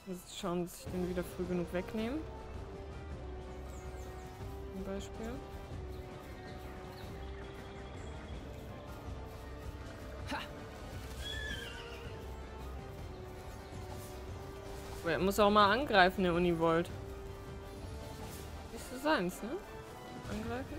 Muss ich schauen, dass ich den wieder früh genug wegnehme. Zum Beispiel. Aber er muss auch mal angreifen, der Univolt. Ist so seins, ne? Angreifen?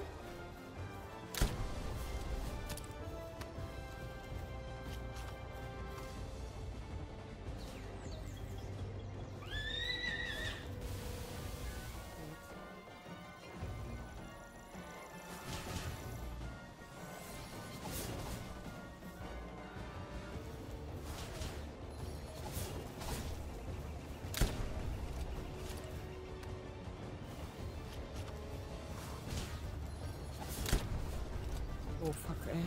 Oh fuck, ey.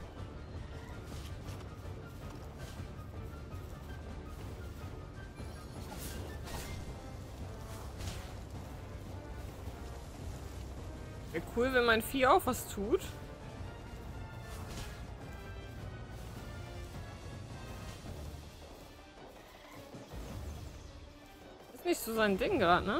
Wäre cool, wenn mein Vieh auch was tut. Ist nicht so sein Ding gerade, ne?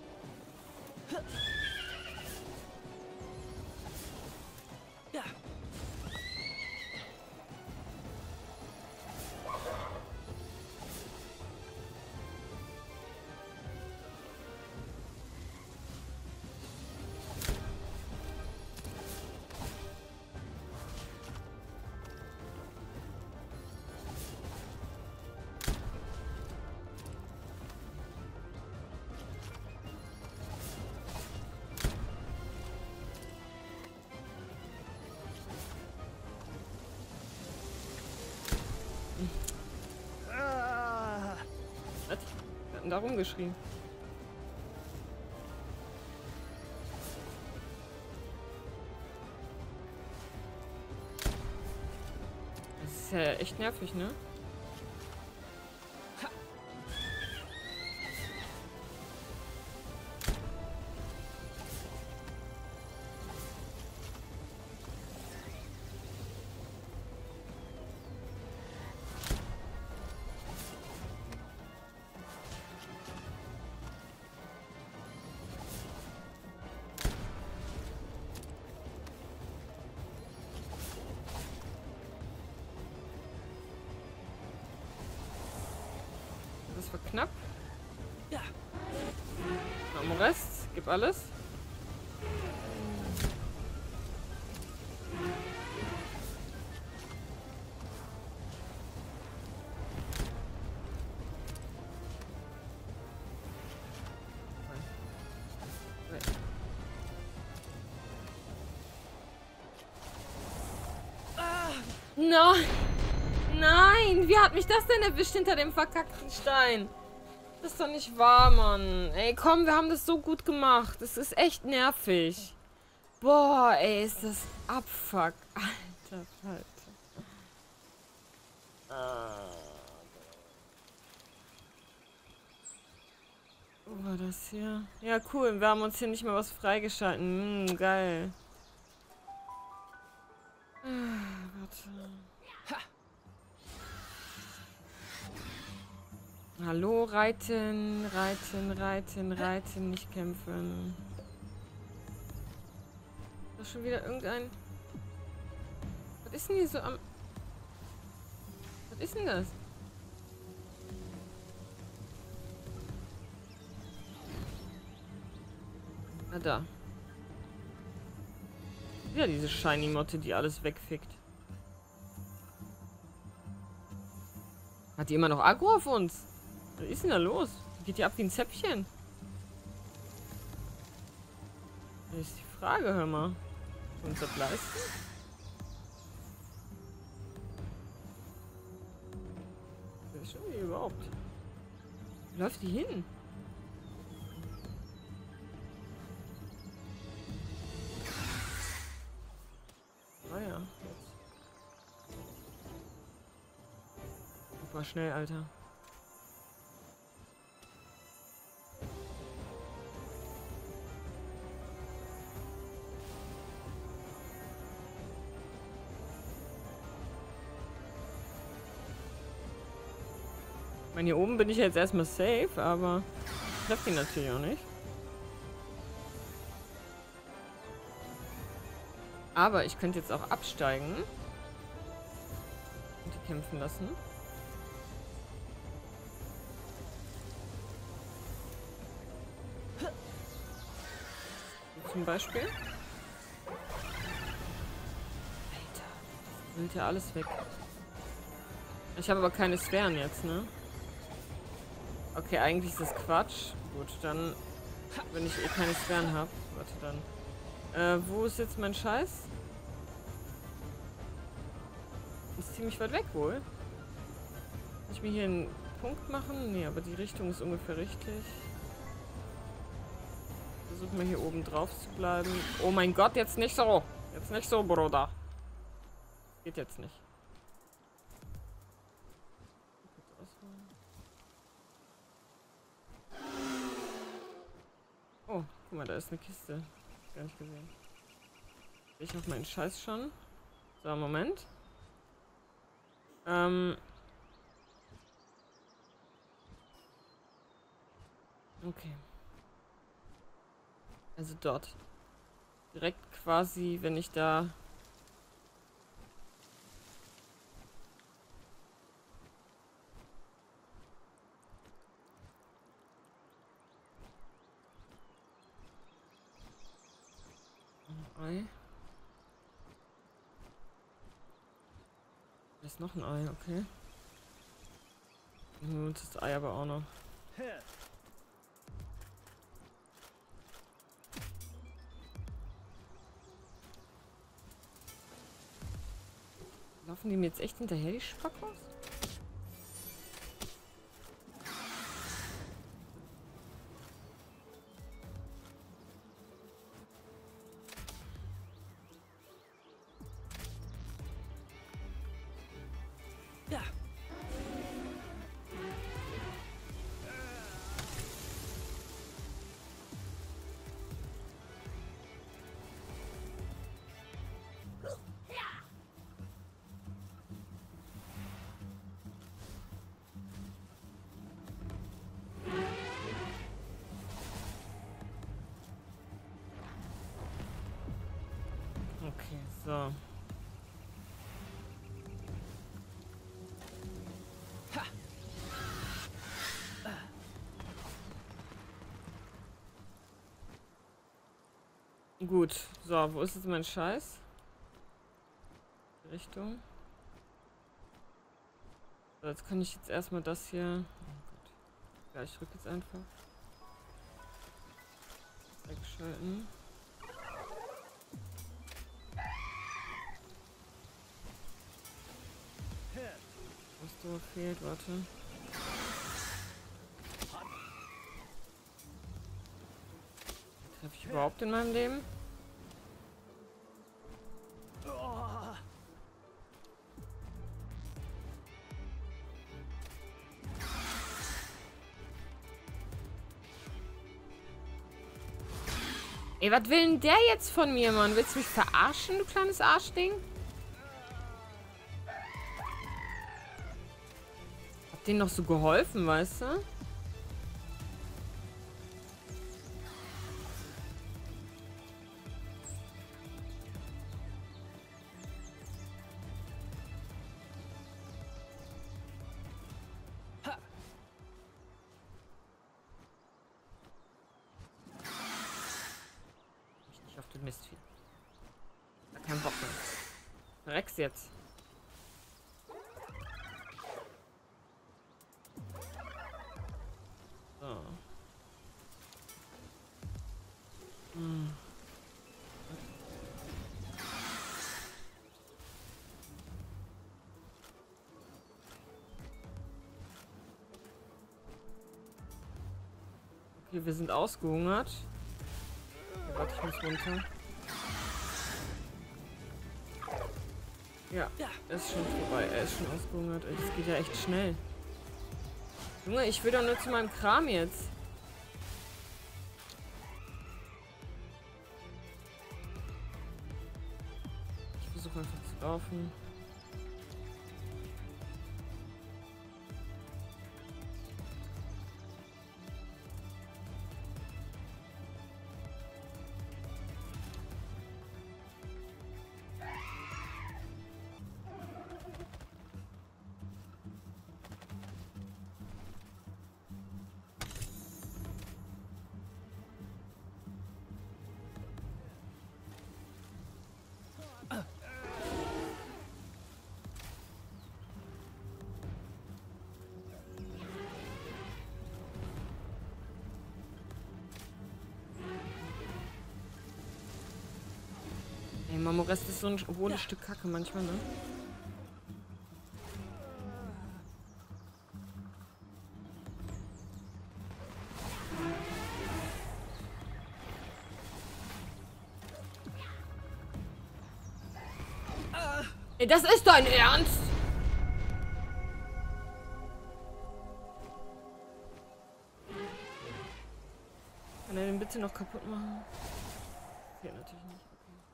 Was? Wir hatten da rumgeschrien. Das ist ja echt nervig, ne? Das war knapp. Ja. Am Rest, gib alles. Nein! Nein! Wie hat mich das denn erwischt hinter dem verkackten Stein? Das ist doch nicht wahr, Mann. Ey, komm, wir haben das so gut gemacht. Das ist echt nervig. Boah, ey, ist das Abfuck. Alter Falter. Wo war das hier? Ja, cool. Wir haben uns hier nicht mal was freigeschalten. Geil. Warte. Hallo, reiten, reiten, reiten, reiten, nicht kämpfen. Ist das schon wieder irgendein... Was ist denn hier so am... Was ist denn das? Ah, da. Ja, diese Shiny-Motte, die alles wegfickt. Hat die immer noch Aggro auf uns? Was ist denn da los? Geht die ab wie ein Zäpfchen? Das ist die Frage, hör mal. Können wir uns das leisten? Wer ist schon die überhaupt? Wo läuft die hin? Ah ja, jetzt. Super schnell, Alter. Ich meine, hier oben bin ich jetzt erstmal safe, aber ich treffe die natürlich auch nicht. Aber ich könnte jetzt auch absteigen und die kämpfen lassen. Zum Beispiel. Alter, das nimmt ja alles weg. Ich habe aber keine Sphären jetzt, ne? Okay, eigentlich ist das Quatsch. Gut, dann, wenn ich eh keine Sphären habe. Warte, dann. Wo ist jetzt mein Scheiß? Ist ziemlich weit weg wohl. Kann ich mir hier einen Punkt machen? Nee, aber die Richtung ist ungefähr richtig. Versuchen wir hier oben drauf zu bleiben. Oh mein Gott, jetzt nicht so. Jetzt nicht so, Bruder. Geht jetzt nicht. Oh, guck mal, da ist eine Kiste. Gar nicht gesehen. Ich auf meinen Scheiß schon. So, Moment. Okay. Also dort. Direkt quasi, wenn ich da... Ei. Da ist noch ein Ei, okay. Und das Ei aber auch noch. Laufen die mir jetzt echt hinterher, die Spackos? Ja. Okay, so. Gut, so, wo ist jetzt mein Scheiß? Richtung. So, jetzt kann ich jetzt erstmal das hier. Oh Gott. Ja, ich drücke jetzt einfach. Wegschalten. Was da fehlt, warte. Treffe ich überhaupt in meinem Leben? Ey, was will denn der jetzt von mir, Mann? Willst du mich verarschen, du kleines Arschding? Hab denen noch so geholfen, weißt du? Auf den Mistvieh. Gar keinen Bock mehr. Rex jetzt. So. Okay, wir sind ausgehungert. Warte, ich muss runter. Ja, er ist schon vorbei. Er ist schon ausgehungert. Ey, das geht ja echt schnell. Junge, ich will doch nur zu meinem Kram jetzt. Ich versuche einfach zu laufen. Marmorest ist so ein hohles Stück Kacke manchmal, ne? Ey, das ist dein Ernst? Kann er den bitte noch kaputt machen? Geht natürlich nicht.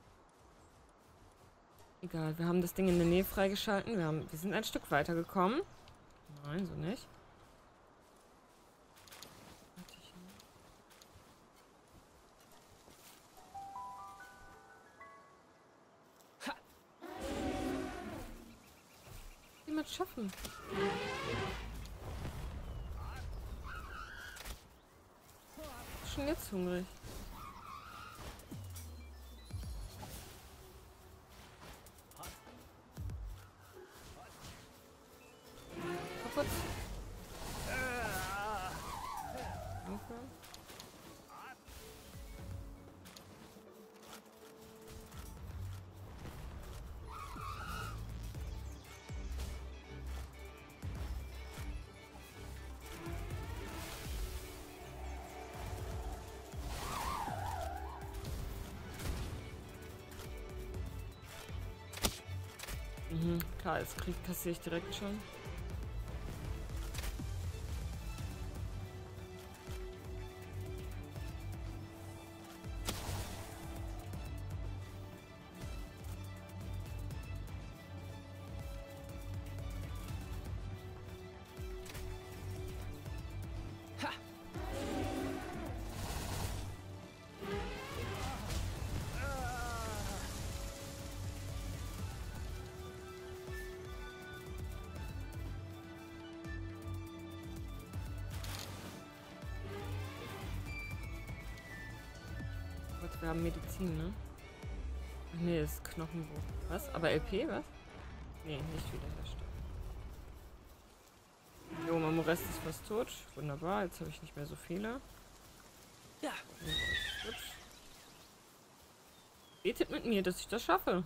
Okay. Egal, wir haben das Ding in der Nähe freigeschalten. Wir sind ein Stück weiter gekommen. Nein, so nicht. Jemand schaffen. Schon jetzt hungrig. Kaputt. Danke. Klar, jetzt kassiere ich direkt schon. Wir haben Medizin, ne? Ach nee, das ist Knochenbruch. Was? Aber LP, was? Nee, nicht wiederherstellen. Jo, Marmorest ist fast tot. Wunderbar, jetzt habe ich nicht mehr so viele. Ja. Gut. Betet mit mir, dass ich das schaffe.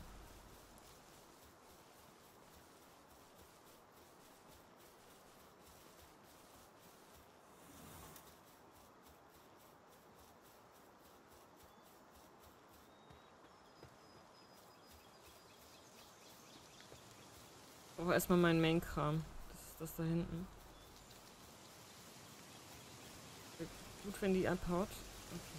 Aber erstmal meinen Main-Kram. Das ist das da hinten. Gut, wenn die abhaut. Okay.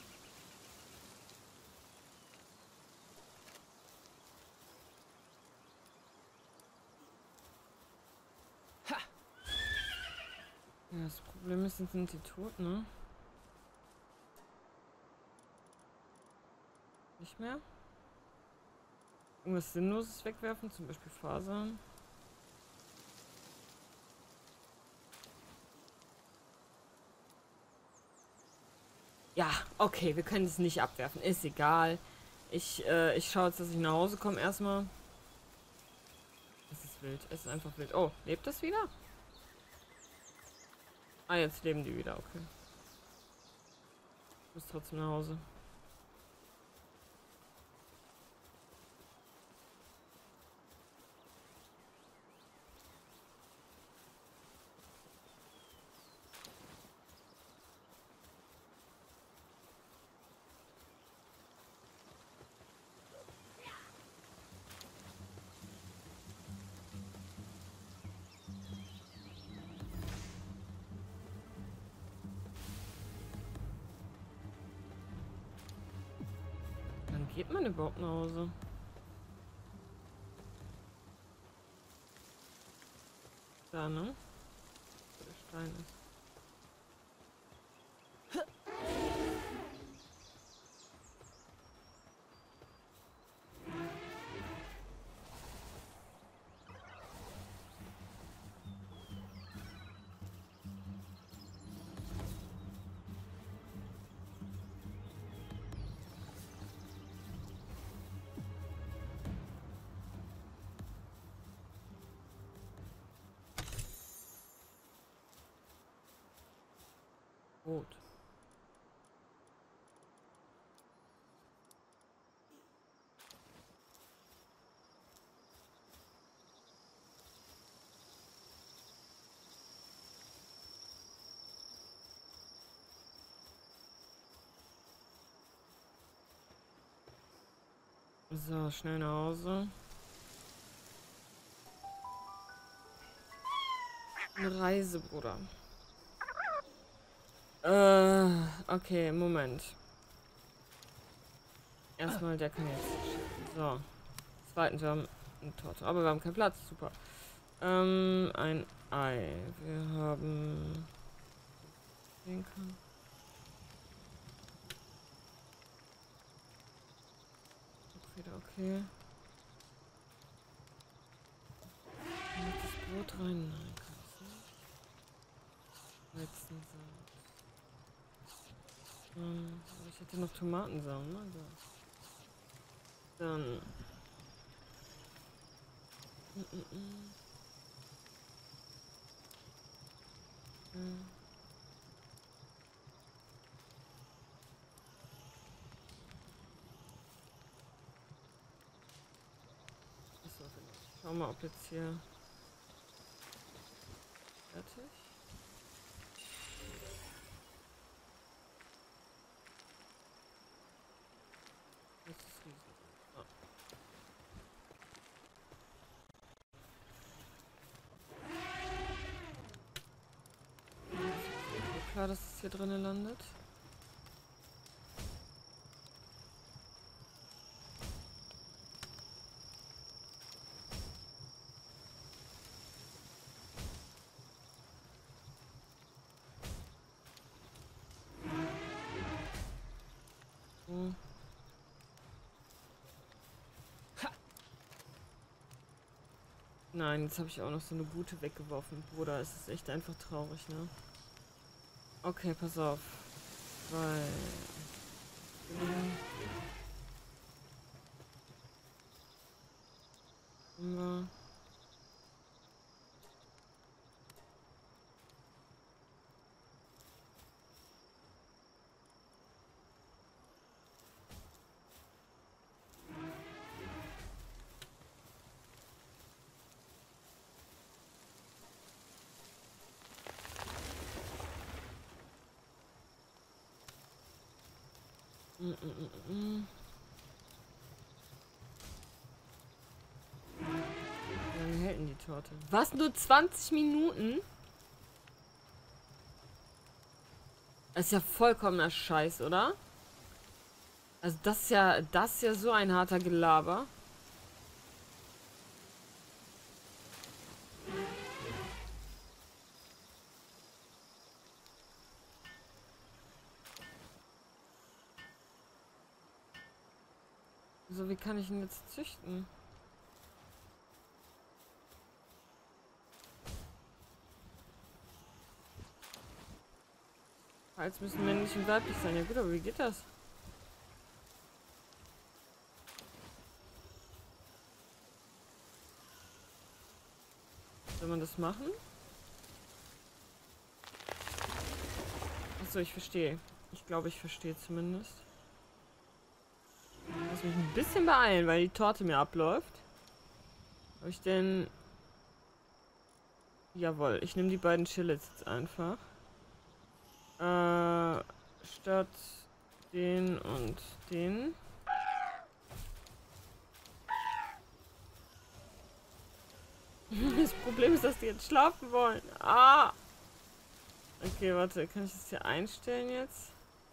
Ha! Ja, das Problem ist, sind die tot, ne? Nicht mehr? Irgendwas Sinnloses wegwerfen, zum Beispiel Fasern. Ja, okay, wir können es nicht abwerfen. Ist egal. Ich schaue jetzt, dass ich nach Hause komme erstmal. Es ist wild. Es ist einfach wild. Oh, lebt das wieder? Ah, jetzt leben die wieder. Okay. Ich muss trotzdem nach Hause. Geht man überhaupt nach Hause? Da, ne? Wo der Stein ist. Rot. So, schnell nach Hause. Eine Reise, Bruder. Okay, Moment. Erstmal, der kann jetzt. So. Zweitens, wir haben eine Torte. Aber wir haben keinen Platz. Super. Ein Ei. Wir haben. Den kann. Wieder okay. Kann ich das Brot rein? Nein, kann ich nicht. Weizensaat. Aber ich hätte noch Tomatensamen, ne? Dann. Achso, genau. Schau mal, ob jetzt hier fertig. Das ist riesig. Ah. Klar, dass es hier drinnen landet. So. Nein, jetzt habe ich auch noch so eine gute weggeworfen. Bruder, es ist echt einfach traurig, ne? Okay, pass auf. Weil... Immer... Wie lange hält denn die Torte? Was? Nur 20 Minuten? Das ist ja vollkommener Scheiß, oder? Also das ist ja so ein harter Gelaber. So, wie kann ich ihn jetzt züchten? Als müssen männlich und weiblich sein. Ja gut, aber wie geht das? Soll man das machen? Achso, ich verstehe. Ich glaube, ich verstehe zumindest. Ich muss mich ein bisschen beeilen, weil die Torte mir abläuft. Habe ich denn... Jawohl, ich nehme die beiden Chillets jetzt einfach. Statt den und den. Das Problem ist, dass die jetzt schlafen wollen. Ah! Okay, warte, kann ich das hier einstellen jetzt?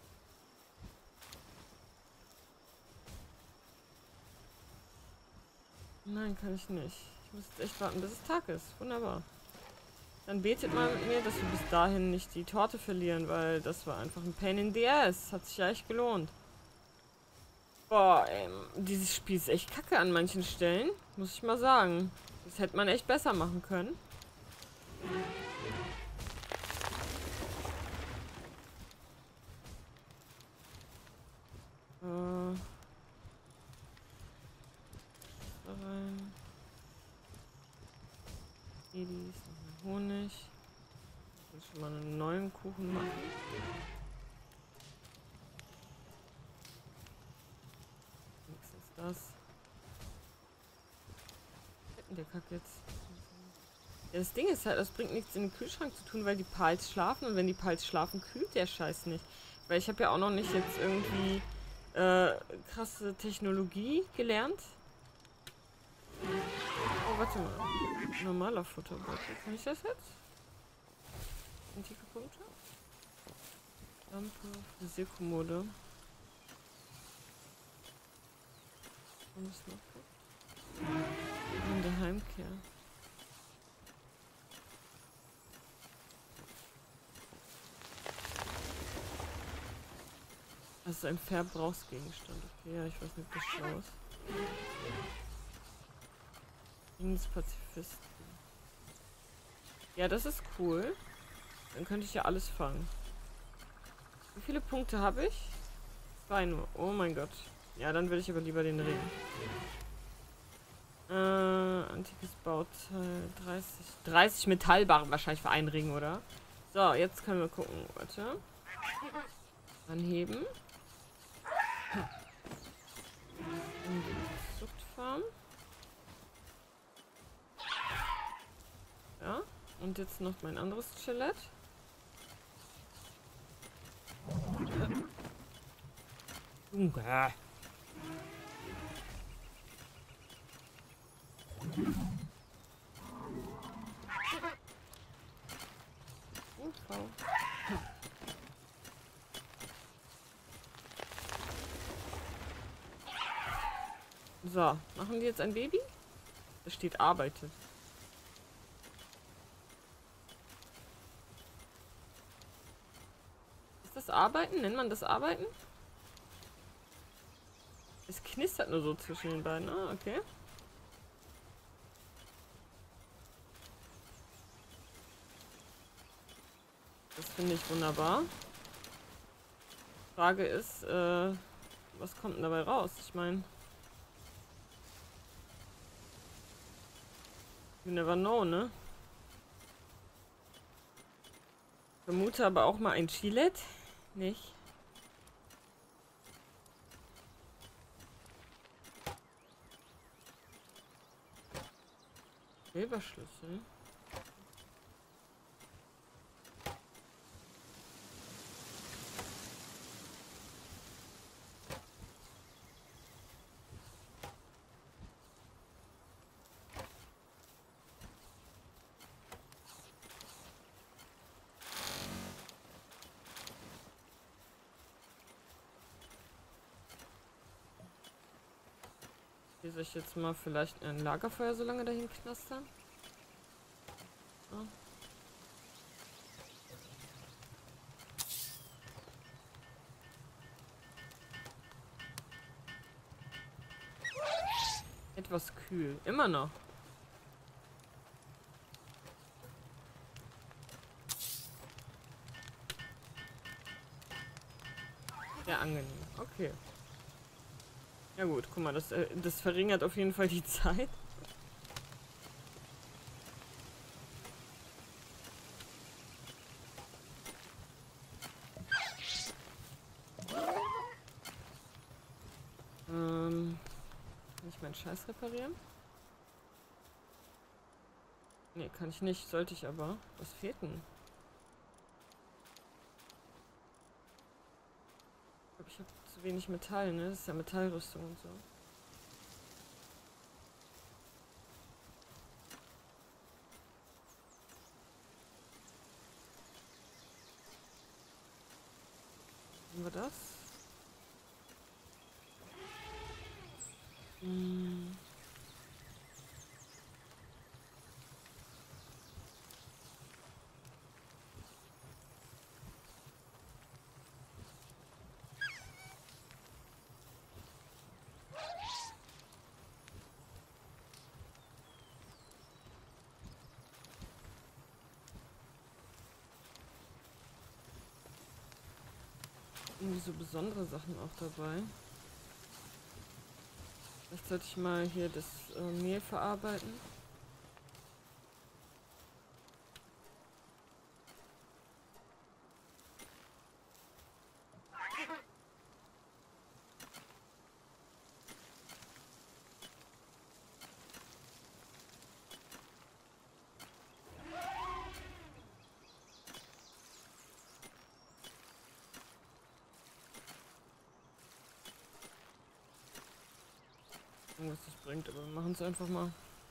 Nein, kann ich nicht. Ich muss jetzt echt warten, bis es Tag ist. Wunderbar. Dann betet mal mit mir, dass wir bis dahin nicht die Torte verlieren, weil das war einfach ein Pain in the ass. Hat sich ja echt gelohnt. Boah, ey, dieses Spiel ist echt kacke an manchen Stellen. Muss ich mal sagen. Das hätte man echt besser machen können. Da rein. Edis, noch Honig. Ich will schon mal einen neuen Kuchen machen. Nix ist das. Der Kack jetzt. Ja, das Ding ist halt, das bringt nichts in den Kühlschrank zu tun, weil die Pals schlafen und wenn die Pals schlafen, kühlt der Scheiß nicht. Weil ich habe ja auch noch nicht jetzt irgendwie krasse Technologie gelernt. Oh, warte mal. Normaler Futterbeutel. Kann ich das jetzt? Antike Punkte? Lampe, Visierkommode. Und was noch? In der Heimkehr. Also ein Verbrauchsgegenstand. Okay, ja, ich weiß nicht, ob das schlau ist. Ring des Pazifisten. Ja, das ist cool. Dann könnte ich ja alles fangen. Wie viele Punkte habe ich? 2 nur. Oh mein Gott. Ja, dann will ich aber lieber den Ring. Antikes Bauteil. 30 Metallbarren wahrscheinlich für einen Ring, oder? So, jetzt können wir gucken. Warte. Anheben. In die Zuchtfarm. Ja. Und jetzt noch mein anderes Skelett. Junge. Okay. So, machen die jetzt ein Baby? Da steht arbeitet. Ist das Arbeiten? Nennt man das Arbeiten? Es knistert nur so zwischen den beiden. Ah, okay. Das finde ich wunderbar. Frage ist, was kommt denn dabei raus? Ich meine, you never know, ne? Vermute aber auch mal ein Chilet. Nicht? Silberschlüssel. Hier soll ich jetzt mal vielleicht ein Lagerfeuer so lange dahin knastern? So. Etwas kühl. Immer noch. Sehr angenehm. Okay. Ja gut, guck mal, das verringert auf jeden Fall die Zeit. Kann ich meinen Scheiß reparieren? Nee, kann ich nicht. Sollte ich aber. Was fehlt denn? Ich habe zu wenig Metall, ne? Das ist ja Metallrüstung und so. Haben wir das? Hm. Irgendwie so besondere Sachen auch dabei. Vielleicht sollte ich mal hier das Mehl verarbeiten. was das bringt, aber wir machen es einfach mal.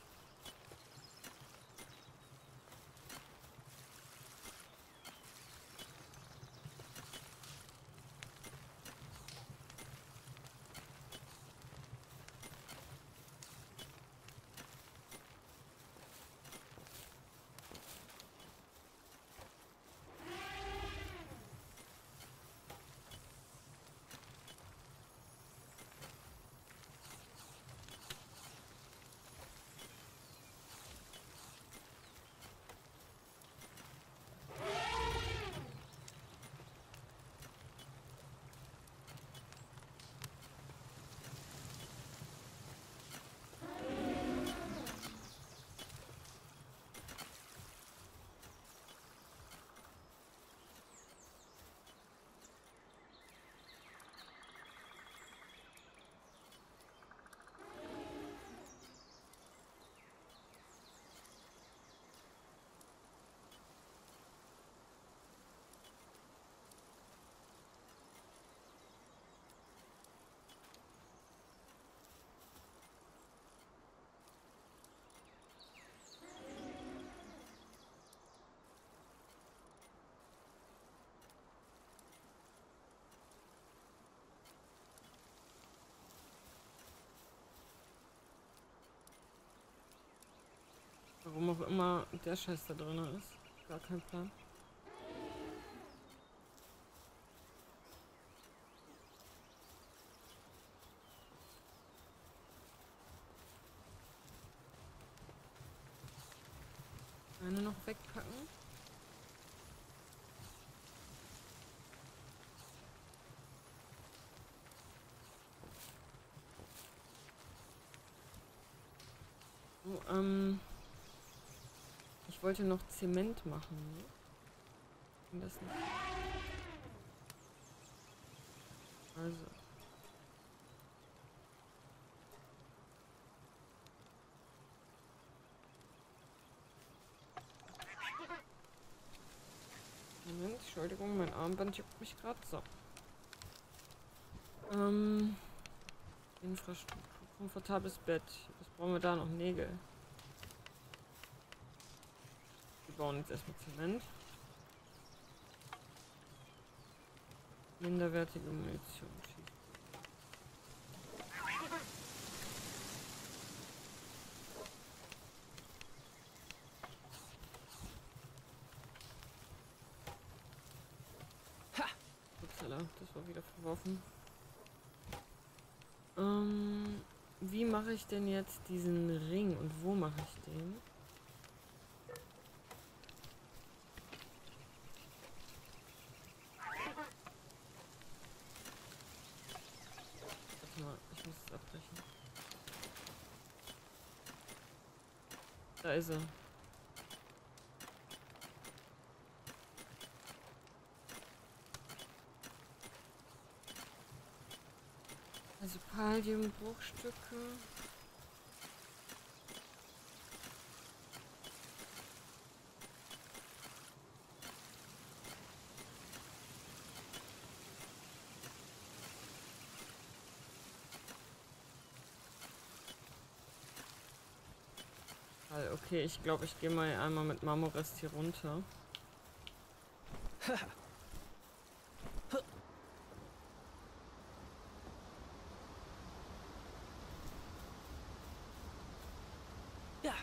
Warum auch immer der Scheiß da drin ist. Gar kein Plan. Eine noch wegpacken. So, ich wollte noch Zement machen. Ne? Ging das nicht? Also. Moment, Entschuldigung, mein Armband juckt mich gerade. So. Infrastruktur. Komfortables Bett. Was brauchen wir da noch? Nägel. Wir bauen jetzt erstmal Zement. Minderwertige Munition. Ha! Upsala, das war wieder verworfen. Wie mache ich denn jetzt diesen Ring und wo mache ich den? Warte mal, ich muss es abbrechen. Da ist er. Also Palladiumbruchstücke. Okay, ich glaube, ich gehe mal einmal mit Marmorrest hier runter. Ja.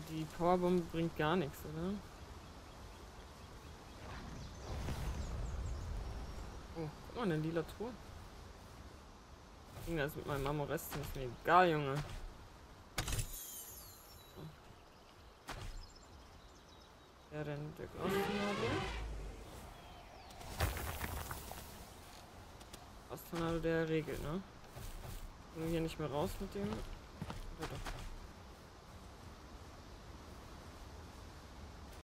Die Powerbombe bringt gar nichts, oder? Oh, guck mal, eine lila Truhe. Ich ging das mit meinem Amoresten, ist mir egal, Junge. So. Ja, dann der Glastornado. Glastornado der regelt, ne? Können wir hier nicht mehr raus mit dem? Oder doch?